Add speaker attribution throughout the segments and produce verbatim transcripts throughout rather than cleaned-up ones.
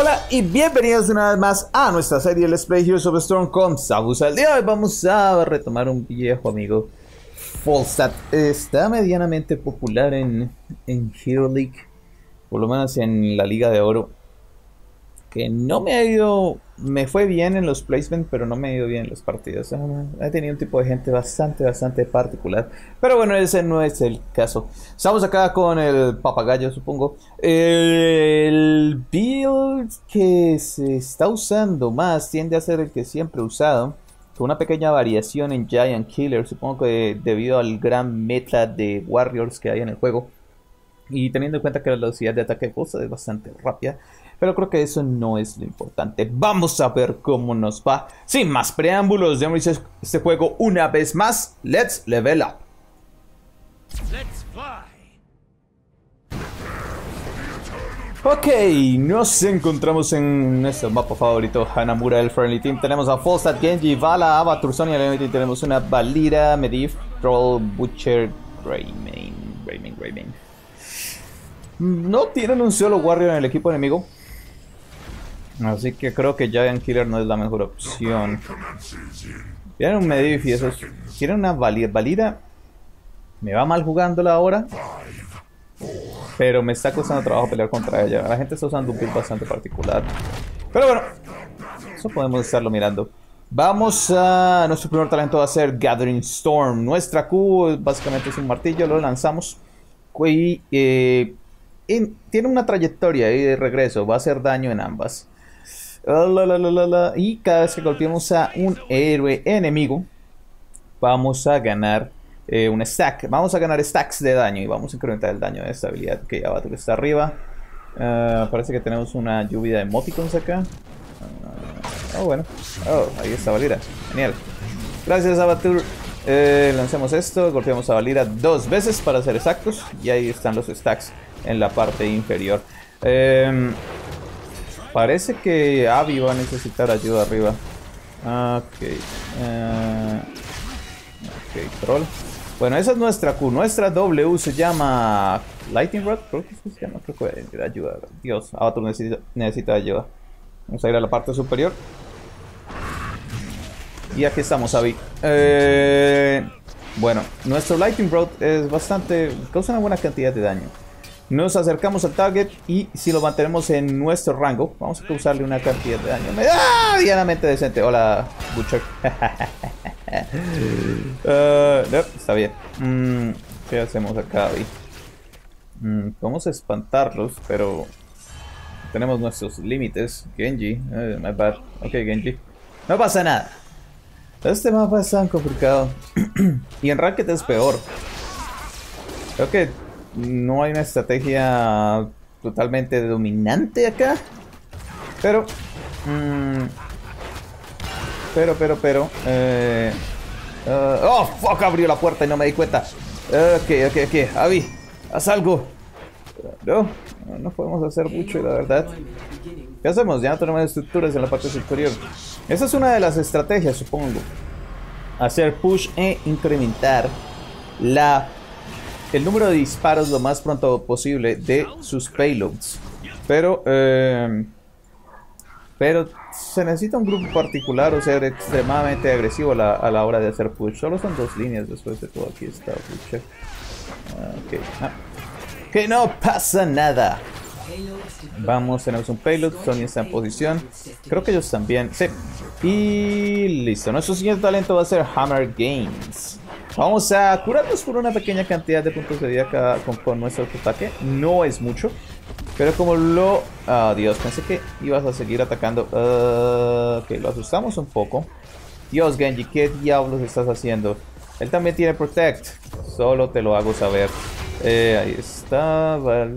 Speaker 1: Hola y bienvenidos una vez más a nuestra serie Let's Play Heroes of the Storm con Zabuza. El día de hoy vamos a retomar un viejo amigo, Falstad. Está medianamente popular en, en Hero League, por lo menos en la Liga de Oro. Que no me ha ido, me fue bien en los placements, pero no me ha ido bien en los partidos. He tenido un tipo de gente bastante, bastante particular. Pero bueno, ese no es el caso. Estamos acá con el papagayo, supongo. El build que se está usando más tiende a ser el que siempre he usado, con una pequeña variación en Giant Killer, supongo que debido al gran meta de Warriors que hay en el juego. Y teniendo en cuenta que la velocidad de ataque de Falstad es bastante rápida. Pero creo que eso no es lo importante. Vamos a ver cómo nos va. Sin más preámbulos, demos este juego una vez más. Let's level up.
Speaker 2: Let's fly.
Speaker 1: Ok, nos encontramos en nuestro mapa favorito, Hanamura, el Friendly Team. Tenemos a Falstad, Genji, Vala, Avatar, Sonya, el Enemy Team. Tenemos una Valira, Medivh, Troll, Butcher, Greymane, Greymane, Greymane. No tienen un solo Warrior en el equipo enemigo, así que creo que Giant Killer no es la mejor opción. Tienen un Medivh y esos. Tienen una Valira. Valira me va mal jugándola ahora, pero me está costando trabajo pelear contra ella. La gente está usando un build bastante particular, pero bueno, eso podemos estarlo mirando. Vamos a... Nuestro primer talento va a ser Gathering Storm. Nuestra Q básicamente es un martillo, lo lanzamos y eh, y tiene una trayectoria y de regreso, va a hacer daño en ambas. La, la, la, la, la. Y cada vez que golpeemos a un héroe enemigo, vamos a ganar eh, un stack. Vamos a ganar stacks de daño y vamos a incrementar el daño de esta habilidad. Ok, Avatar está arriba. Uh, parece que tenemos una lluvia de emoticons acá. Uh, oh, bueno. Oh, ahí está Valira. Genial. Gracias, Avatar. Eh, lancemos esto, golpeamos a Valira dos veces para ser exactos. Y ahí están los stacks en la parte inferior. Eh, parece que Abby va a necesitar ayuda arriba. Ok. Uh, ok, troll. Bueno, esa es nuestra Q. Nuestra W se llama Lightning Rod. Creo que se llama. Creo que voy a necesitar ayuda. Dios, Avatar necesita, necesita ayuda. Vamos a ir a la parte superior. Y aquí estamos, Abby. Eh, bueno, nuestro Lightning Rod es bastante... causa una buena cantidad de daño. Nos acercamos al target y si lo mantenemos en nuestro rango, vamos a causarle una cantidad de daño ¡ah! Medianamente decente. Hola, Butcher. uh, no, está bien. Mm, ¿Qué hacemos acá, Abby? Mm, vamos a espantarlos, pero tenemos nuestros límites. Genji, uh, my bad. Ok, Genji. No pasa nada. Este mapa es tan complicado. Y en Ranked es peor. Creo que no hay una estrategia totalmente dominante acá. Pero... Mmm, pero, pero, pero... Eh, uh, ¡oh, fuck! Abrió la puerta y no me di cuenta. Ok, ok, ok. Abby, haz algo. No, no podemos hacer mucho, la verdad. ¿Qué hacemos? Ya no tenemos estructuras en la parte superior. Esa es una de las estrategias, supongo. Hacer push e incrementar la, el número de disparos lo más pronto posible de sus payloads. Pero, eh, pero se necesita un grupo particular o ser extremadamente agresivo a la, a la hora de hacer push. Solo son dos líneas después de todo. Aquí está push. Ok, ah. Que no pasa nada. Vamos, tenemos un payload. Sonya está en posición. Creo que ellos también. Sí. Y listo. Nuestro siguiente talento va a ser Hammer Games. Vamos a curarnos por una pequeña cantidad de puntos de vida cada, con, con nuestro ataque. No es mucho. Pero como lo... Oh, Dios, pensé que ibas a seguir atacando. Uh, ok, lo asustamos un poco. Dios, Genji, ¿qué diablos estás haciendo? Él también tiene Protect. Solo te lo hago saber. Eh, ahí está,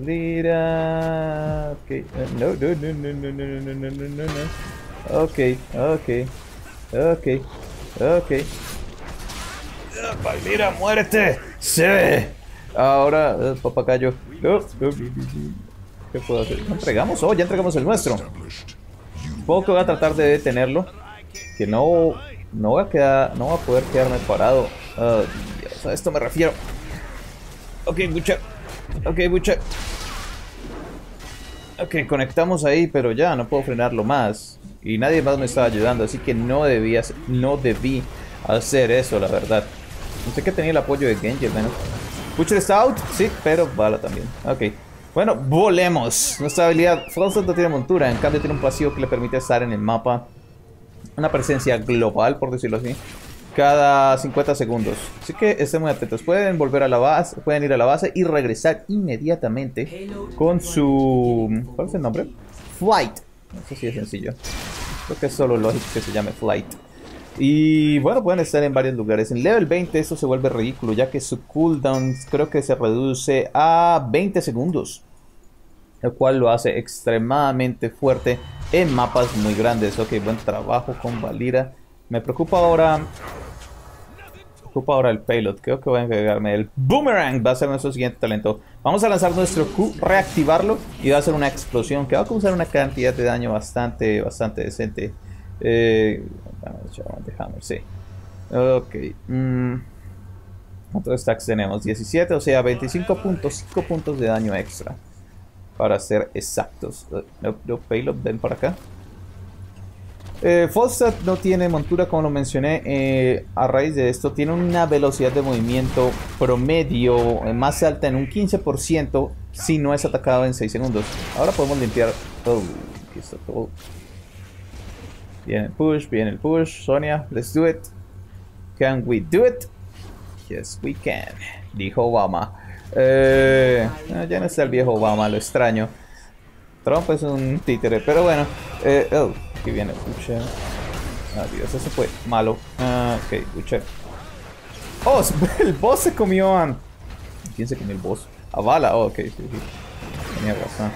Speaker 1: Valira. Ok, uh, no, no, no, no, no, no, no, no, no, no, no. Ok, ok, ok, ok. Uh, Valira, muérete. Sí. Ahora, uh, papagayo. No, no, no, no. ¿Qué puedo hacer? ¿No entregamos? Oh, ya entregamos el nuestro. Supongo que voy a tratar de detenerlo. Que no, no voy a quedar, no voy a poder quedarme parado. Uh, Dios, a esto me refiero. Ok, Butcher. Ok, Butcher. Ok, conectamos ahí, pero ya no puedo frenarlo más. Y nadie más me estaba ayudando, así que no debía, no debí hacer eso, la verdad. No sé que tenía el apoyo de Genji, al menos. Butcher está out, sí, pero bala también. Ok. Bueno, volemos. Nuestra habilidad Frostad no tiene montura, en cambio tiene un pasivo que le permite estar en el mapa. Una presencia global, por decirlo así, cada cincuenta segundos. Así que estén muy atentos. Pueden volver a la base, pueden ir a la base y regresar inmediatamente con su... ¿Cuál es el nombre? Flight. Eso sí es sencillo. Creo que es solo lógico que se llame Flight. Y bueno, pueden estar en varios lugares. En level veinte esto se vuelve ridículo, ya que su cooldown creo que se reduce a veinte segundos. Lo cual lo hace extremadamente fuerte en mapas muy grandes. Ok, buen trabajo con Valira. Me preocupa ahora... Me preocupa ahora el payload. Creo que voy a agregarme el Boomerang. Va a ser nuestro siguiente talento. Vamos a lanzar nuestro Q, reactivarlo y va a hacer una explosión que va a causar una cantidad de daño bastante, bastante decente. Eh... Hammer, sí. Ok. Mm. ¿Cuántos stacks tenemos? diecisiete, o sea, veinticinco puntos, cinco puntos de daño extra. Para ser exactos. No, no, payload, ven para acá. Eh, Frostad no tiene montura, como lo mencioné. Eh, a raíz de esto, tiene una velocidad de movimiento promedio eh, más alta en un quince por ciento si no es atacado en seis segundos. Ahora podemos limpiar. Oh, aquí está todo. Viene el push, viene el push. Sonia, let's do it. Can we do it? Yes, we can. Dijo Obama. Eh, ya no está el viejo Obama, lo extraño. Trump es un títere, pero bueno. Eh, oh, aquí viene Butcher. Adiós, eso fue malo. Uh, ok, Butcher. Oh, el boss se comió a... ¿Quién se comió el boss? A Bala, oh, ok, sí, sí. Tenía razón.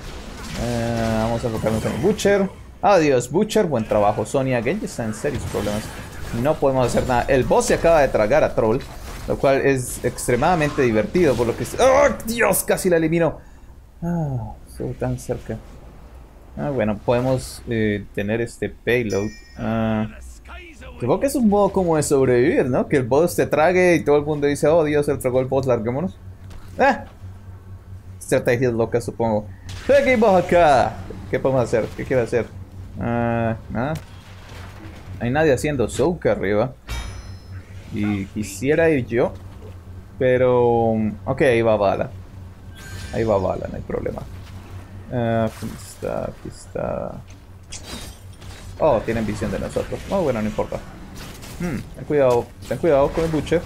Speaker 1: Eh, vamos a enfocarnos en Butcher. Adiós, Butcher, buen trabajo. Sonia, Genji está en serios problemas. No podemos hacer nada. El boss se acaba de tragar a Troll, lo cual es extremadamente divertido, por lo que... ¡Oh, Dios! Casi la eliminó. Ah, estuvo tan cerca. Ah, bueno, podemos eh, tener este payload. Ah, supongo que es un modo como de sobrevivir, ¿no? Que el boss te trague y todo el mundo dice, oh Dios, se tragó el boss, larguémonos. Ah, estrategias locas, supongo. Seguimos acá. ¿Qué podemos hacer? ¿Qué quiere hacer? Ah, nada. Hay nadie haciendo soak arriba. Y quisiera ir yo. Pero... Ok, ahí va Bala. Ahí va Bala, no hay problema. Uh, aquí está, aquí está. Oh, tienen visión de nosotros. Oh, bueno, no importa. Hmm, ten cuidado, ten cuidado con el Butcher.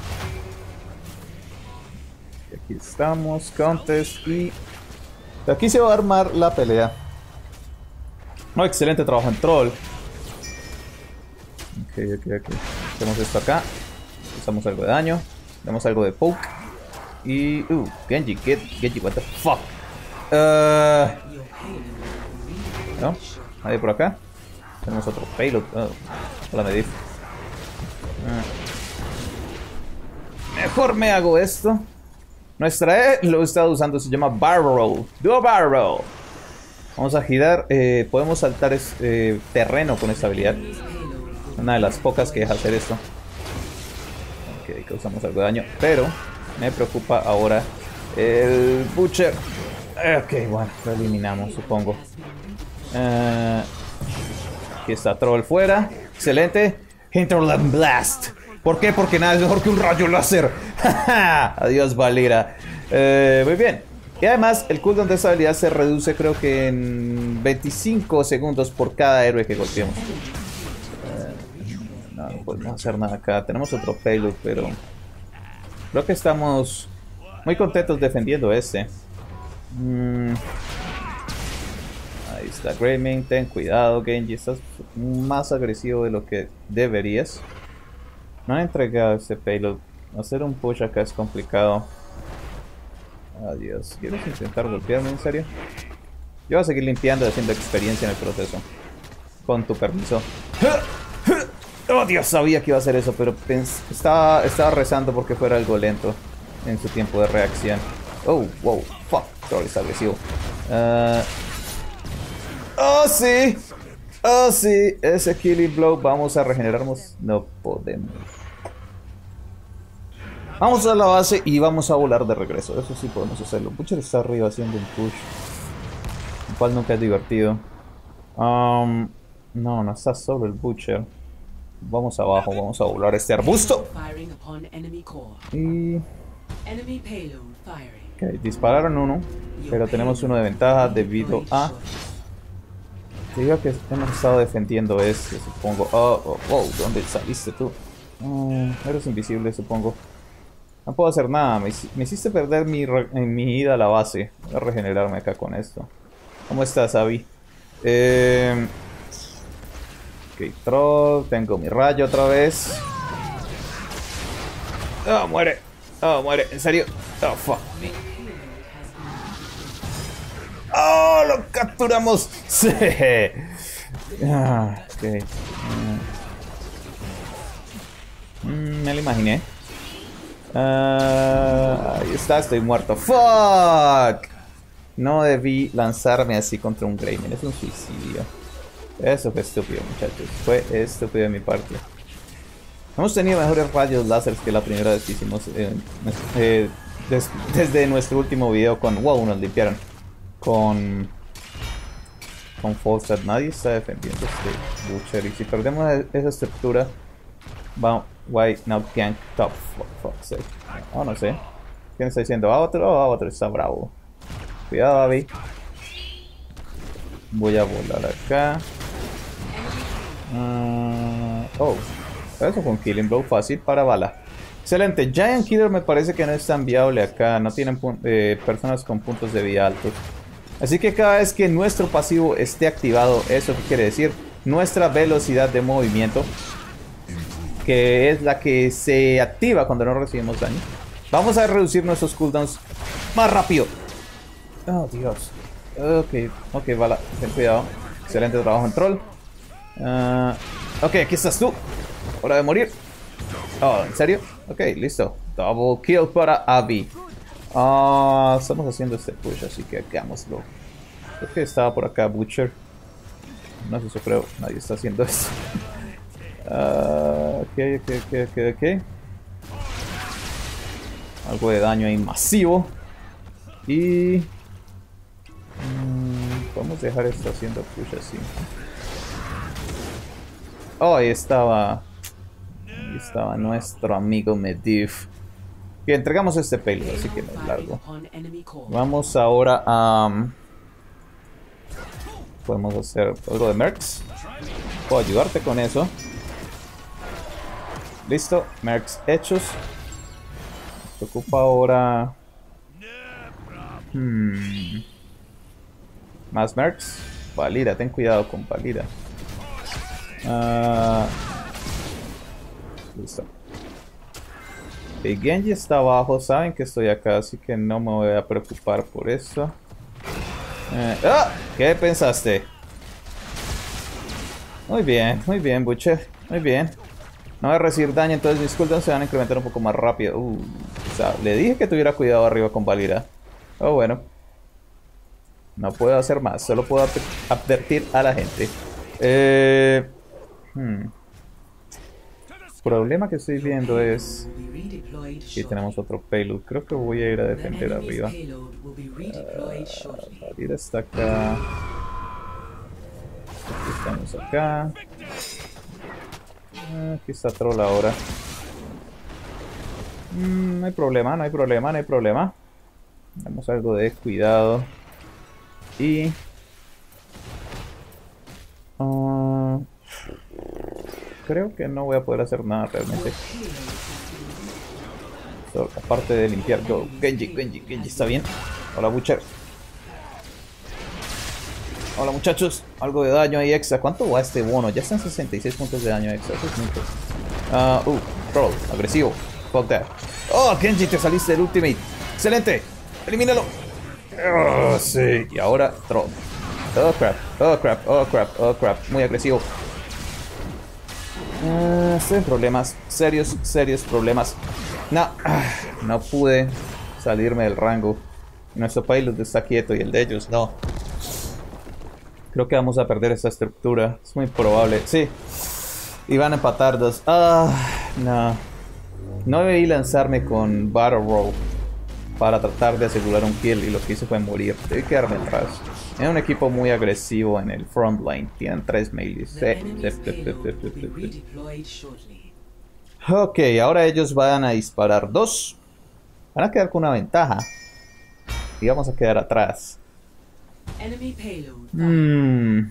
Speaker 1: Aquí estamos, Contest y... Aquí se va a armar la pelea. Oh, excelente trabajo en Troll. Ok, ok, ok. Hacemos esto acá. Usamos algo de daño. Damos algo de poke. Y... Uh, Genji, get, Genji, what the fuck. Uh, no, nadie por acá. Tenemos otro payload. Oh, hola, Medivh. Uh. Mejor me hago esto. Nuestra E lo he estado usando, se llama Barrel Roll. Do a Barrel Roll. Vamos a girar. Eh, podemos saltar es, eh, terreno con esta habilidad. Una de las pocas que deja hacer esto. Ok, causamos algo de daño. Pero me preocupa ahora el Butcher. Ok, bueno, lo eliminamos, supongo. Uh, aquí está Troll fuera. Excelente. Hinterland Blast. ¿Por qué? Porque nada es mejor que un rayo láser. Adiós, Valira. Uh, muy bien. Y además, el cooldown de esta habilidad se reduce, creo que en veinticinco segundos por cada héroe que golpeemos. Uh, no, no podemos hacer nada acá. Tenemos otro payload, pero creo que estamos muy contentos defendiendo este. Mm. Ahí está Greymane, ten cuidado Genji, estás más agresivo de lo que deberías. No he entregado ese payload. Hacer un push acá es complicado. Adiós. ¿Quieres intentar golpearme en serio? Yo voy a seguir limpiando y haciendo experiencia en el proceso. Con tu permiso. Oh Dios, sabía que iba a hacer eso, pero estaba, estaba rezando porque fuera algo lento en su tiempo de reacción. Oh, wow, fuck, Troll es agresivo. Uh, oh, sí. Oh, sí, ese Killing Blow. Vamos a regenerarnos. No podemos. Vamos a la base y vamos a volar de regreso. Eso sí podemos hacerlo. Butcher está arriba haciendo un push. cual nunca es divertido. Um, no, no está solo el Butcher. Vamos abajo, vamos a volar este arbusto. Y... ok, dispararon uno, pero tenemos uno de ventaja debido a... digo que hemos estado defendiendo este, supongo. Oh, oh, oh, ¿dónde saliste tú? Oh, eres invisible, supongo. No puedo hacer nada, me, me hiciste perder mi, mi ida a la base. Voy a regenerarme acá con esto. ¿Cómo estás, Abby? Eh... Ok, troll, tengo mi rayo otra vez. Oh, muere. Oh, muere, en serio. Oh, fuck me. ¡Oh! ¡Lo capturamos! ¡Sí! Ah, ok. Mm, me lo imaginé. Uh, ahí está, estoy muerto. ¡Fuck! No debí lanzarme así contra un Greymane. Es un suicidio. Eso fue estúpido, muchachos. Fue estúpido de mi parte. Hemos tenido mejores rayos láser que la primera vez que hicimos eh, eh, des desde nuestro último video con... wow, nos limpiaron. Con... Con Falstad. Nadie está defendiendo este Butcher. Y si perdemos esa estructura... va... why now can't top for fuck's sake. Oh, no sé. ¿Quién está diciendo? ¿A otro? Oh, a otro está bravo. Cuidado, Abby. Voy a volar acá. Uh, oh, eso fue un Killing Blow fácil para bala. Excelente. Giant Killer me parece que no es tan viable acá. No tienen eh, personas con puntos de vida altos. Así que cada vez que nuestro pasivo esté activado, ¿eso qué quiere decir? Nuestra velocidad de movimiento, que es la que se activa cuando no recibimos daño, vamos a reducir nuestros cooldowns más rápido. Oh, Dios. Ok, ok, bala. Ten cuidado. Excelente trabajo en troll. Uh, ok, aquí estás tú. Hora de morir. Oh, ¿en serio? Ok, listo. Double kill para Abby. Uh, estamos haciendo este push, así que hagámoslo. Creo que estaba por acá Butcher. No sé si creo. Nadie está haciendo esto. Uh, ok, ok, ok, ok, ok. Algo de daño ahí masivo. Y... Mm, vamos a dejar esto haciendo push así. Oh, ahí estaba. Ahí estaba nuestro amigo Medivh. Bien, entregamos este payload, así que no es largo. Vamos ahora a... Um, podemos hacer algo de Mercs. Puedo ayudarte con eso. Listo, Mercs hechos. Se ocupa ahora... Hmm. Más Mercs. Valira, ten cuidado con Valira. Uh, listo. El Genji está abajo, saben que estoy acá, así que no me voy a preocupar por eso. Eh, ¡Ah! ¿Qué pensaste? Muy bien, muy bien, Butcher. Muy bien. No voy a recibir daño, entonces mis cooldowns se van a incrementar un poco más rápido. Uh, o sea, le dije que tuviera cuidado arriba con Valira. Oh, bueno. No puedo hacer más, solo puedo advertir a la gente. Eh... Hmm. El problema que estoy viendo es que tenemos otro payload. Creo que voy a ir a defender arriba. Uh, Valira está acá. Aquí estamos acá. Uh, aquí está troll ahora. Mm, no hay problema, no hay problema, no hay problema. Damos algo de cuidado. Y... Uh, creo que no voy a poder hacer nada realmente. So, aparte de limpiar. Go. Genji, Genji, Genji, ¿está bien? Hola, Butcher. Hola, muchachos. Algo de daño ahí extra. ¿Cuánto va este bono? Ya están sesenta y seis puntos de daño extra. Eso es mucho. Uh, uh, troll, agresivo. Fuck that. Oh, Genji, te saliste del ultimate. Excelente. Elimínalo. Oh, sí. Y ahora, troll. Oh, crap. Oh, crap. Oh, crap. Oh, crap. Muy agresivo. Uh, estoy en problemas. Serios, serios problemas. No. Uh, no pude salirme del rango. Nuestro payload está quieto y el de ellos no. Creo que vamos a perder esta estructura. Es muy probable. Sí. Y van a empatar dos. Ah, no. No debí lanzarme con Battle Roll para tratar de asegurar un kill. Y lo que hice fue morir. Debí quedarme atrás. Es un equipo muy agresivo en el front line. Tienen tres melees. Sí, sí, sí, sí, sí, sí. Ok, ahora ellos van a disparar dos. Van a quedar con una ventaja. Y vamos a quedar atrás. Hmm.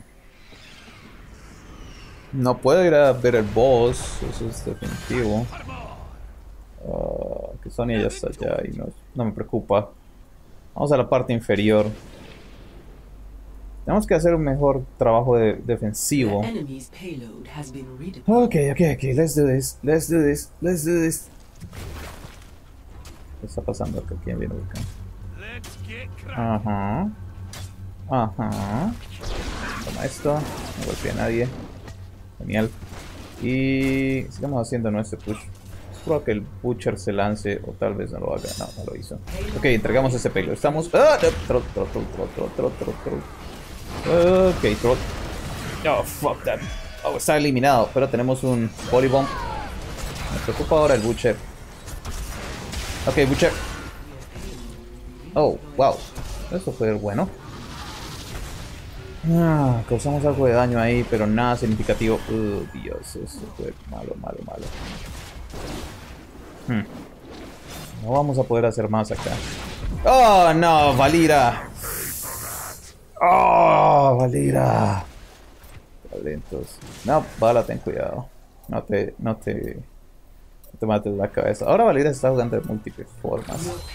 Speaker 1: No puedo ir a ver el boss. Eso es definitivo. Uh, que Sonya ya está allá y no, no me preocupa. Vamos a la parte inferior. Tenemos que hacer un mejor trabajo de defensivo. Ok, ok, ok. Let's do this. Let's do this. Let's do this. ¿Qué está pasando acá? ¿Quién viene acá? Ajá. Ajá. Toma esto. No golpea a nadie. Genial. Y sigamos haciendo nuestro push. Espero que el Butcher se lance o tal vez no lo haga. No, no lo hizo. Ok, entregamos ese pelo. Estamos... ¡Ah! Troll, troll, troll, troll, troll, troll, troll, troll. Ok, troll. Oh, fuck that. Oh, está eliminado. Pero tenemos un Polybomb. Me preocupa ahora el Butcher. Ok, Butcher. Oh, wow. Eso fue bueno. Ah, causamos algo de daño ahí, pero nada significativo. Oh, Dios, eso fue malo, malo, malo. Hmm. No vamos a poder hacer más acá. Oh, no, Valira. Oh, Valira. Lentos. No, Vala, ten cuidado. No te, no te, no te mates la cabeza. Ahora Valira está jugando de múltiples formas.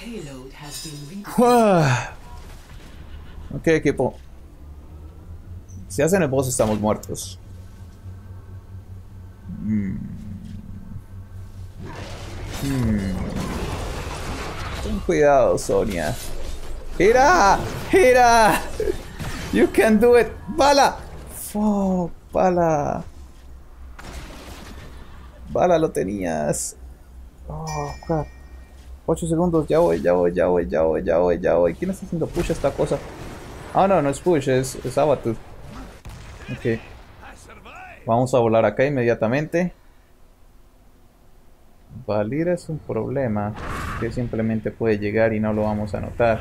Speaker 1: Ok, equipo. Si hacen el boss estamos muertos. Hmm. Hmm. Ten cuidado, Sonia. ¡Gira! ¡Gira! You can do it. ¡Bala! ¡Fuck! ¡Bala! ¡Bala, lo tenías! Oh, crap. ocho segundos. Ya voy, ya voy, ya voy, ya voy, ya voy, ya voy. ¿Quién está haciendo push a esta cosa? Ah, no, no es push, es, es Abatut. Ok. Vamos a volar acá inmediatamente. Valira es un problema que simplemente puede llegar y no lo vamos a notar.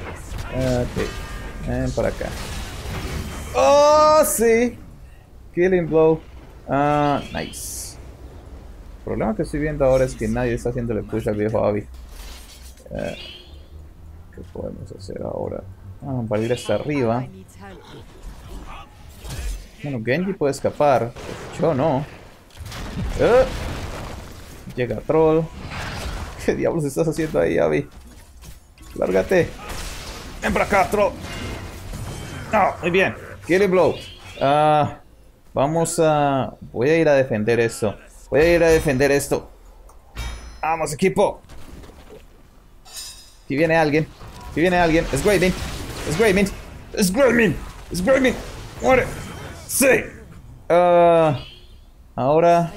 Speaker 1: Ok, ven para acá. ¡Oh, sí! Killing Blow. Ah, nice. El problema que estoy viendo ahora es que nadie está haciéndole push al viejo Abby. Uh, ¿Qué podemos hacer ahora? Ah, Valira está arriba. Bueno, Genji puede escapar. Yo no. Uh. Llega Troll. ¿Qué diablos estás haciendo ahí, Abby? Lárgate. Ven para acá, Troll. No, muy bien. Killing Blow. Uh, vamos a... Voy a ir a defender esto. Voy a ir a defender esto. Vamos, equipo. Aquí viene alguien. Aquí viene alguien. Es Greymane. Es Greymane. Es Greymane. Es Greymane. Muere. Sí. Uh, ahora...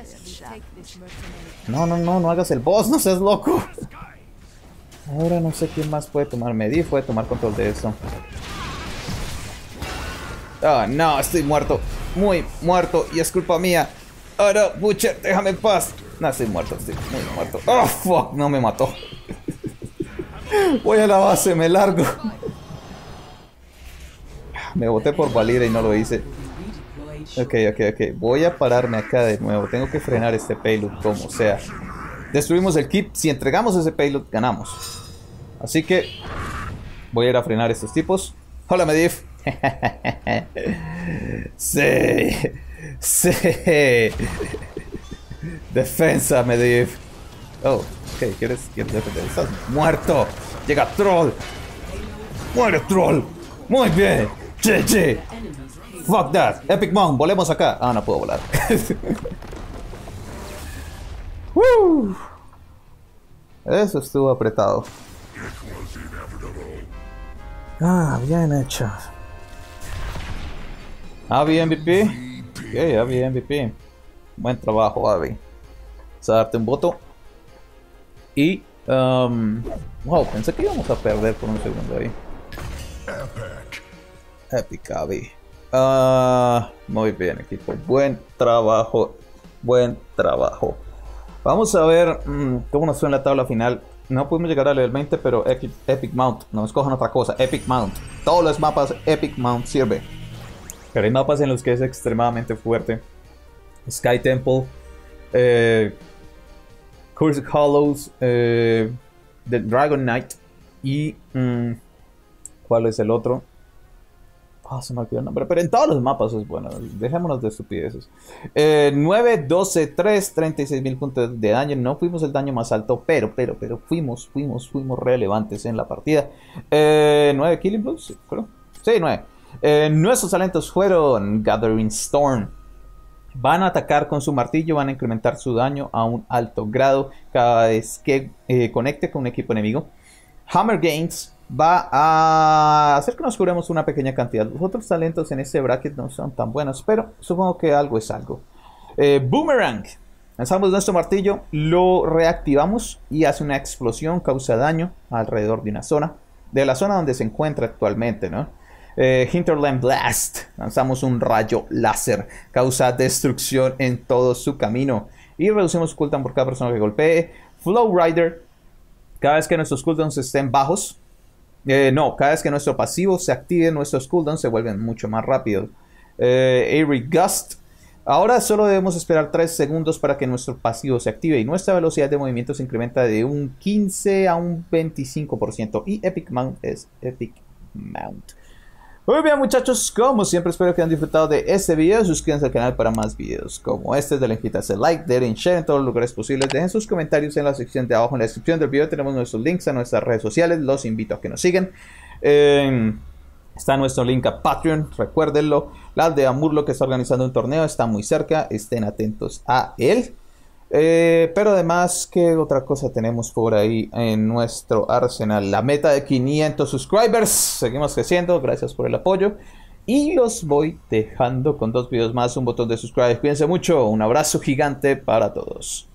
Speaker 1: No, no, no, no hagas el boss, no seas loco. Ahora no sé quién más puede tomar. Medivh puede tomar control de eso. Ah, oh, no, estoy muerto. Muy muerto y es culpa mía. Ahora, oh, no, Butcher, déjame en paz. No, estoy muerto, estoy muy muerto. Oh, fuck, no me mató. Voy a la base, me largo. Me boté por Valira y no lo hice. Ok, ok, ok. Voy a pararme acá de nuevo. Tengo que frenar este payload como sea. Destruimos el kit. Si entregamos ese payload, ganamos. Así que voy a ir a frenar a estos tipos. Hola, Medivh. Sí. Sí. Defensa, Medivh. Oh, ok. ¿Quieres, quieres defender? Estás muerto. Llega Troll. Muere, Troll. Muy bien. G G. Fuck that. Epic Mom, volemos acá. Ah, no puedo volar. uh, Eso estuvo apretado. Ah, bien hecho. Abby M V P. Ok, Abby M V P. Buen trabajo, Abby. Vamos a darte un voto. Y... Um, wow, pensé que íbamos a perder por un segundo ahí. Epic Abby. Uh, muy bien, equipo. Buen trabajo. Buen trabajo. Vamos a ver mmm, cómo nos fue en la tabla final. No pudimos llegar al level veinte, pero Epic, Epic Mount. No escojan otra cosa. Epic Mount. Todos los mapas Epic Mount sirve. Pero hay mapas en los que es extremadamente fuerte. Sky Temple. Eh, Cursed Hollows. Eh, The Dragon Knight. Y... Mm, ¿cuál es el otro? Ah, oh, se me olvidó el nombre. Pero en todos los mapas es bueno. Dejémonos de estupideces. Eh, nueve, doce, tres, treinta y seis mil puntos de daño. No fuimos el daño más alto. Pero, pero, pero fuimos, fuimos, fuimos relevantes en la partida. Eh, nueve Killing Blows. Sí, creo. Sí, nueve. Eh, nuestros talentos fueron Gathering Storm. Van a atacar con su martillo. Van a incrementar su daño a un alto grado cada vez que eh, conecte con un equipo enemigo. Hammer Gains va a hacer que nos curemos una pequeña cantidad. Los otros talentos en este bracket no son tan buenos, pero supongo que algo es algo. Eh, Boomerang. Lanzamos nuestro martillo, lo reactivamos y hace una explosión, causa daño alrededor de una zona, de la zona donde se encuentra actualmente, ¿no? Eh, Hinterland Blast. Lanzamos un rayo láser, causa destrucción en todo su camino y reducimos su cooldown por cada persona que golpee. Flow Rider. Cada vez que nuestros cooldowns estén bajos, Eh, no, cada vez que nuestro pasivo se active, nuestros cooldowns se vuelven mucho más rápidos. Eh, Airy Gust. Ahora solo debemos esperar tres segundos para que nuestro pasivo se active y nuestra velocidad de movimiento se incrementa de un quince a un veinticinco por ciento. Y Epic Mount es Epic Mount. Muy bien, muchachos, como siempre espero que hayan disfrutado de este video. Suscríbanse al canal para más videos como este. Denle ese like, denle share en todos los lugares posibles. Dejen sus comentarios en la sección de abajo. En la descripción del video tenemos nuestros links a nuestras redes sociales. Los invito a que nos sigan. Eh, está nuestro link a Patreon, recuérdenlo. La aldea Murloc que está organizando un torneo está muy cerca. Estén atentos a él. Eh, pero además, ¿qué otra cosa tenemos por ahí en nuestro arsenal? La meta de quinientos subscribers. Seguimos creciendo, gracias por el apoyo. Y los voy dejando con dos videos más, un botón de subscribe. Cuídense mucho, un abrazo gigante para todos.